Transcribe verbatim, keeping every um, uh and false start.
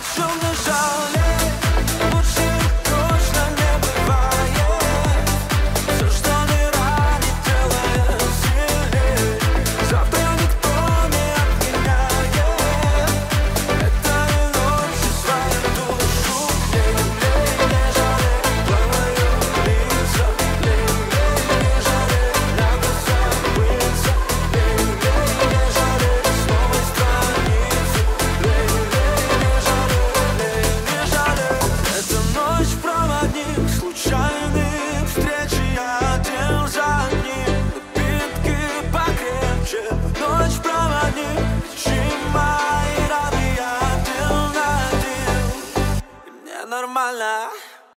Шумно жалеть, лучше точно не бывает. Все, что не ранит, делает сильнее. Завтра никто не отменяет. Это и ночью свою душу. Лей-лей, не жалей, твою лицо. Лей-лей, не жалей, на глаза пыльца. Лей-лей, не жалей, с новой страницы. Лей-лей, не жалей, не жалей. Эта ночь проводник случайных встреч, и я один за одним. Напитки покрепче. Ночь проводник, лечи мои раны, я один на один. И мне нормально.